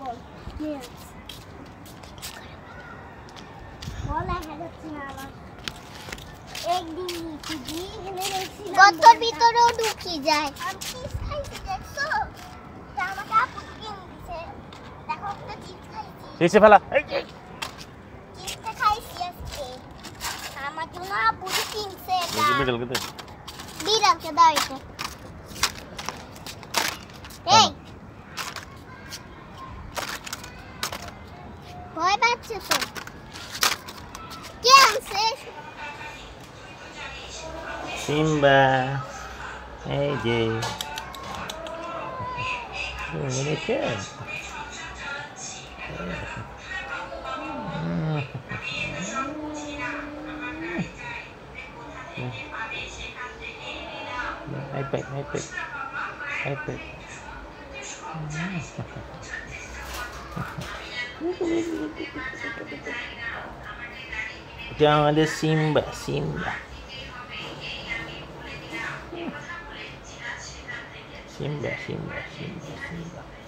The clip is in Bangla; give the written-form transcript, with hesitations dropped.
বল বল দেখা যাচ্ছে না আমার একদিন গতর ভিতরেও ঢুকি যায় আমি চিপস খাইছি দেখছো আমাকে আপু কিনে দিছে দেখো একটা চিপস খাইছি চিপস ফেলা চিপস খাইছি আজকে আমার জন্য আপু কিনছে এটা বিড়ালকে দাও এটা এই ভয় পাচ্ছে তো কে আনছে সিম্বা এই যে এনেছে iPad এটা আমাদের Simba Simba Simba Simba Simba Simba